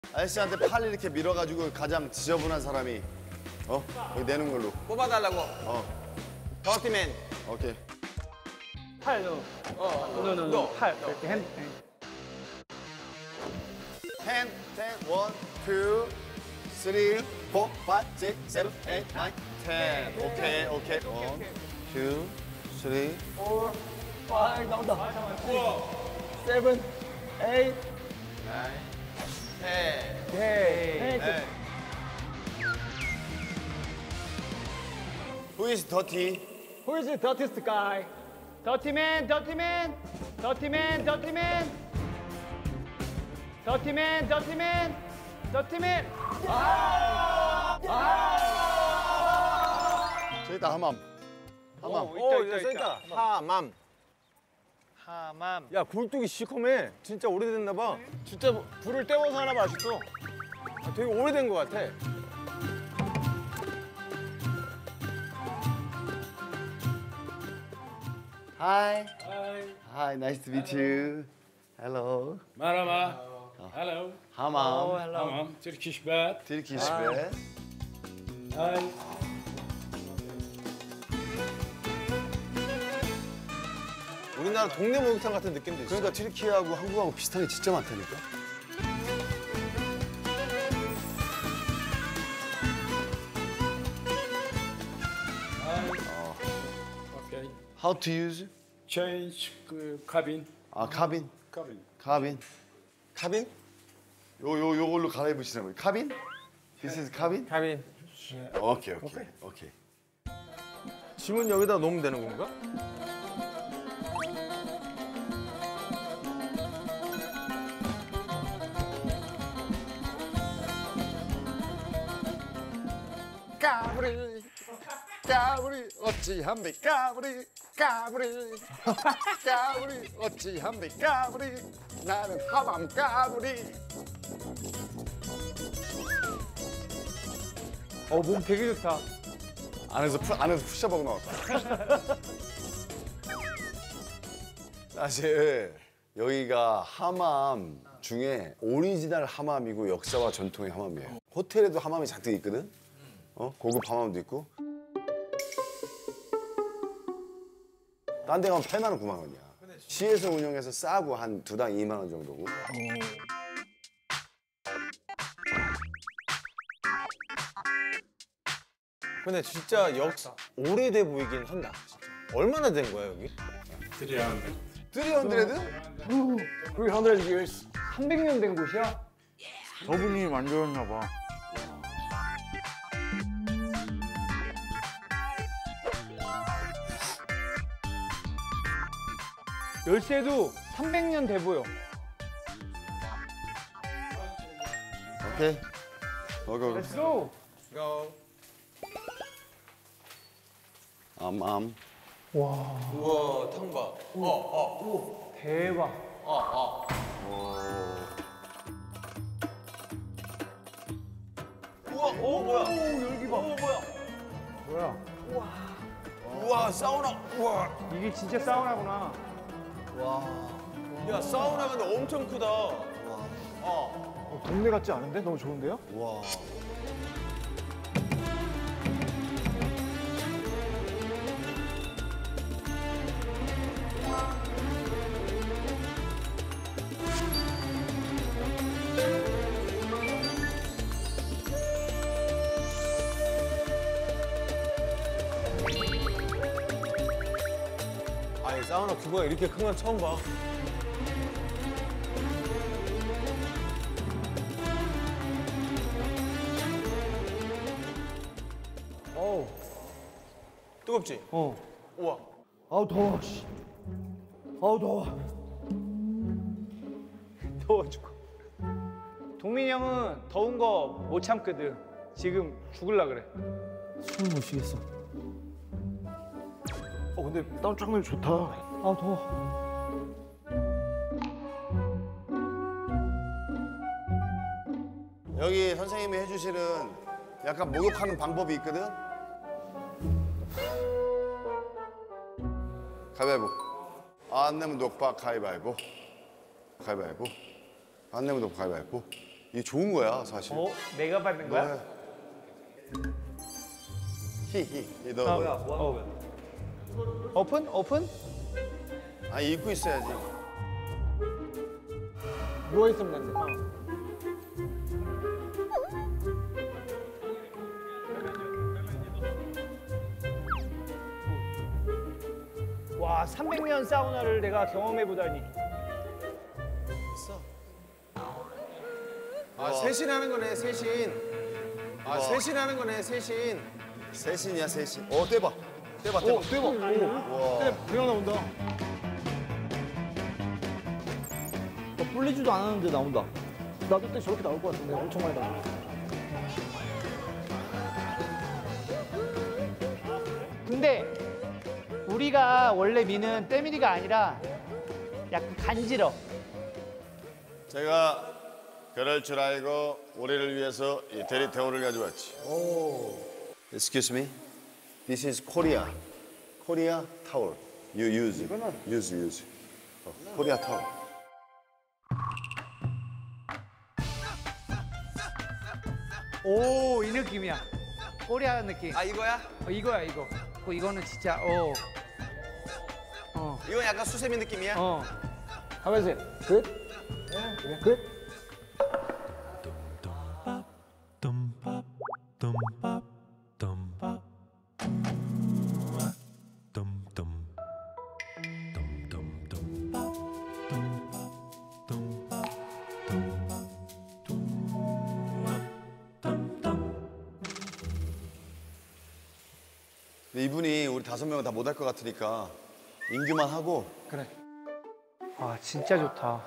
아저씨한테 팔 이렇게 밀어가지고 가장 지저분한 사람이 여기 내는 걸로. 뽑아달라고. 더티맨. 오케이. 팔 넣어. 너. 팔 이렇게 핸. Ten, 1, 2, 3, 4, 5, 6, 7, 8, 9, 10. 오케이. 1, 2, 3. 4, 나온다. 7, 8. 해. Who is dirty? Who is the dirtiest guy? Dirty man, dirty man, dirty man, dirty man, dirty man, dirty man, dirty man. 저기 있다, 하맘. 있다. 하맘. 하맘. 야, 굴뚝이 시커매. 진짜 오래됐나 봐. 진짜 불을 때워서 하나 맛있어. 되게 오래된 것 같아. Hi. Hi, nice to meet you. Hello. Merhaba. Hello. 하맘. Tamam. Turkish bed. Turkish bed. Hi. 우리나라 동네 목욕탕 같은 느낌도 있어. 그러니까 튀르키예하고 한국하고 비슷한 게 진짜 많다니까. Okay. How to use? Change cabin. 카빈. Cabin. 카빈. 카빈? 요걸로 갈아입으시는 거예요. 카빈? This is 카빈? 카빈. 오케이. 짐은 여기다 놓으면 되는 건가? 까불이 어찌한배 까불이 어찌한배 까불이 나는 하밤 까불이. 몸 되게 좋다. 안에서 푸셔버그 나왔다. 사실 여기가 하맘 중에 오리지널 하맘이고 역사와 전통의 하맘이에요. 호텔에도 하맘이 잔뜩 있거든. 고급 하맘도 있고. 딴 데 가면 8만 원, 9만 원이야. 시에서 운영해서 싸고 한 2당 2만 원 정도고. 근데 진짜 오래돼 보이긴 한다. 얼마나 된 거야, 여기? 300. 300? 300 years. 300년 된 곳이야? 저분이 만들었나 봐. 열쇠도 300년 돼 보여. 오케이. 오케이. Let's go. Go. 암. 우와, 탕바. 대박. 우와, 뭐야? 열기 봐. 뭐야? 우와, 사우나. 우와. 이게 진짜 사우나구나. 야, 사우나 근데 엄청 크다. 동네 같지 않은데? 너무 좋은데요? 와. 아니, 사우나 규모가 이렇게 큰 건 처음 봐. 어우. 뜨겁지? 우와. 아우 더워. 씨. 아우 더워. 더워 죽어. 동민이 형은 더운 거 못 참거든. 지금 죽을라 그래. 숨을 못 쉬겠어. 근데 땀장면 좋다. 아우 더워. 여기 선생님이 해주시는 약간 목욕하는 방법이 있거든. 가위바위보. 안 내면 녹박 가위바위보. 가위바위보. 안 내면 녹박 가위바위보. 이게 좋은 거야 사실. 어? 내가 받는 거야? 너. 오픈? 오픈? 아 입고 있어야지. 누워 있으면 된대. 와, 300년 사우나를 내가 경험해 보다니. 아 세신하는 거네 세신. 아 우와. 세신하는 거네 세신. 세신이야 세신. 떼봐. 떼봐. 대박. 그냥 나온다. 불리지도 않았는데 나온다. 나도 때 저렇게 나올 것 같은데 엄청 많이 나와. 근데 우리가 원래 미는 때밀이가 아니라 약간 간지러. 제가 그럴 줄 알고 우리를 위해서 이 대리 태우를 가져왔지. Excuse me. This is Korea. Korea towel. You use. Use. Korea towel. 오, 이 느낌이야. 코리아 느낌. 아 이거야? 이거야, 이거. 이거는 진짜, 이건 약간 수세미 느낌이야? 하면서 끝. 끝. 근데 이분이 우리 5명은 다 못 할 것 같으니까 인규만 하고. 그래. 와, 진짜 좋다.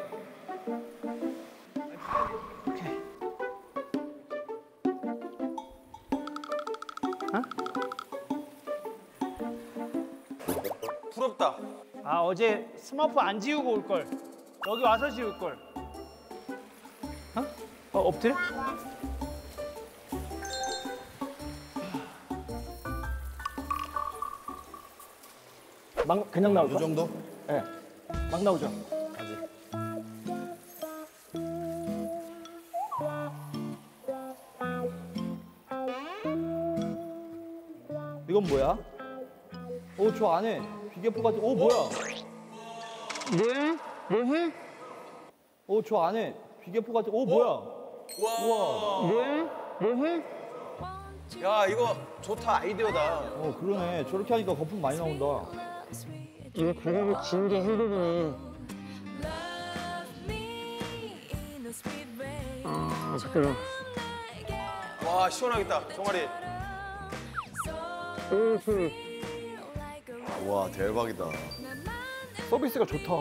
오케이. 부럽다. 아, 어제 스머프 안 지우고 올 걸. 여기 와서 지울 걸. 엎드려? 그냥 이 나올까? 정도? 네. 막 나오죠. 이건 뭐야? 오, 저 안에 비계포 같은. 오, 뭐야? 뭐해? 오, 저 안에 비계포 같은. 오, 뭐야? 우와. 야 이거 좋다 아이디어다. 어, 그러네. 저렇게 하니까 거품 많이 나온다. 이거 그거를 지는 게 힘들더니 아 그래 와 시원하겠다 종아리. 와 대박이다. 서비스가 좋다.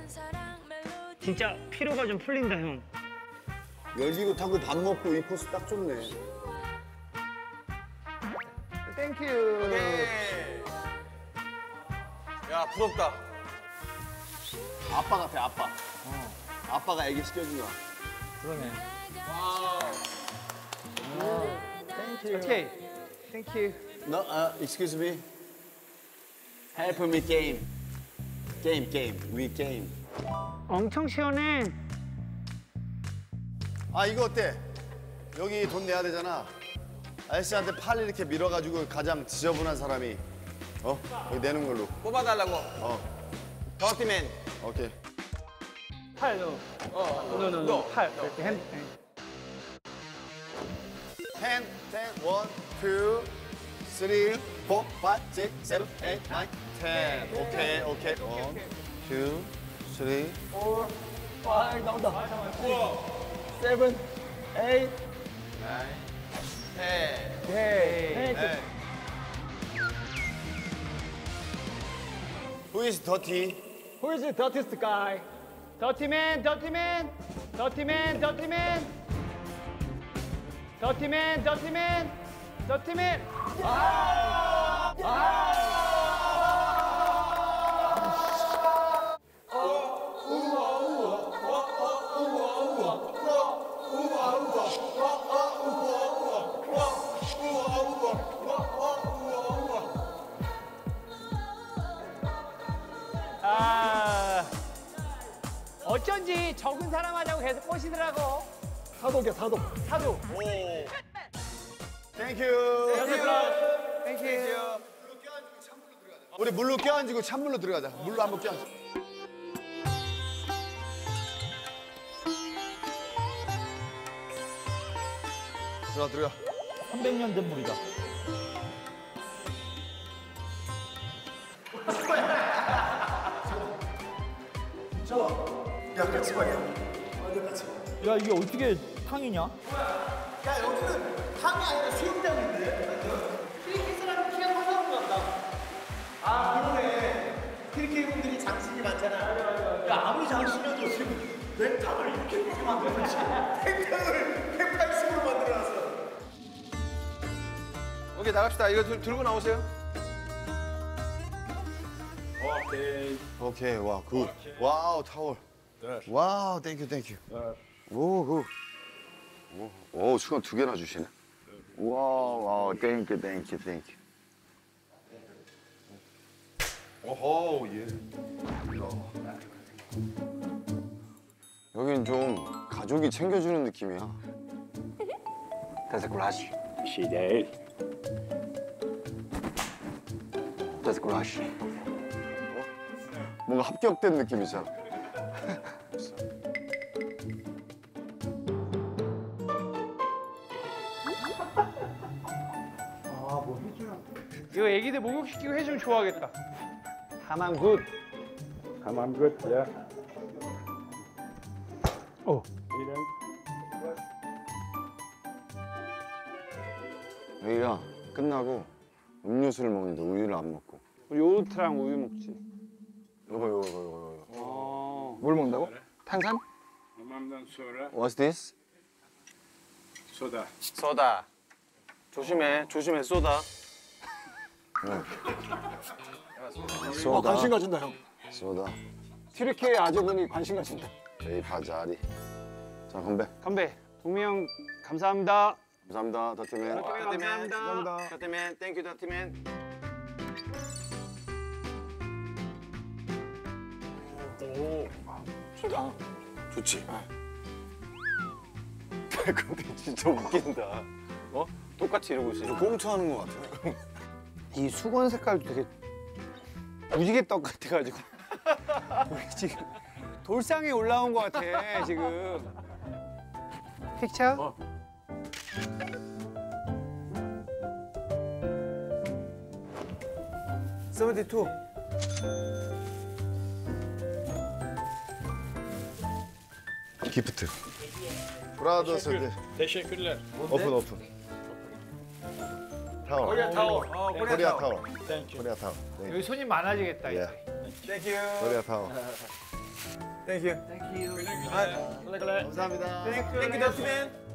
진짜 피로가 좀 풀린다 형. 열기구 타고 밥 먹고 이 코스 딱 좋네. 땡큐. 오케이. 야 부럽다. 아빠 같아 아빠. 아빠가 애기 시켜준 거야. 그러네. 오케이. 땡큐. No, excuse me. Help me game. Game. We game. 엄청 시원해. 아 이거 어때? 여기 돈 내야 되잖아. 아저씨한테 팔 이렇게 밀어가지고 가장 지저분한 사람이 여기 내는 걸로. 뽑아달라고. 더티맨. 오케이. 팔, 너. 팔. 이렇게 핸. Ten, 1, 2, 3, 4, 5, 6, 7, 8, 9, 10. 오케이. 1, 2, 3. 아, 나온다. 7, 8. 해. 오케이. Who is dirty? Who is the dirtiest guy? 더티맨. 어쩐지 적은 사람 하자고 계속 꼬시더라고. 사독이야, 사독. 사도. 땡큐. 땡큐. 우리 물로 껴안지고 찬물로 들어가자. 물로 한번 껴안자. 들어가. 300년 된 물이다. 야, 이게 어떻게 탕이냐? 오케이 나갑시다. 이거 들고 나오세요. 오케이. 오케이, 와, 굿. 와우, 타월. 와우, 땡큐. 오, 굿. 오, 수건 2개나 주시네. 와우, 땡큐. 오호, 예. 여긴 좀 가족이 챙겨주는 느낌이야. Das Gulasch. 시대. Das Gulasch. 뭔가 합격된 느낌이잖아. 이거 애기들 목욕시키고 해주면 좋아하겠다. 하만 굿. 가만 good. Yeah. 오. 이런. 여기가 끝나고 음료수를 먹는데 우유를 안 먹고. 우리 요거트랑 우유 먹지. 요거. 뭘 먹는다고? 탄산? 엄마는 소라. What's this? 소다. 소다. 조심해 쏘다. 소다. 관심 가진다 형. 소다. 튀르키예 아주분이 관심 가진다. 에이, 바자리. 자, 건배. 건배. 동미 형 감사합니다. 감사합니다, 더티맨. 감사합니다. 더티맨, 땡큐 더티맨. 좋다. 좋지? 근데 진짜 웃긴다. 어? 똑같이 이러고 있어. 꽁투하는 것 같아. 이 수건 색깔도 되게 무지개 떡 같아가지고 우리 지금 돌상에 올라온 것 같아 지금. 픽처? 72. 기프트. 브라더스 Teşekkürler. 오픈. 타워. Korea Tower. 코리아 타워. Thank you. 코리아 타워. 네. 여기 손님 많아지겠다 이제. 땡큐. 코리아 타워. 땡큐. Güle güle. 감사합니다. 땡큐 더티맨.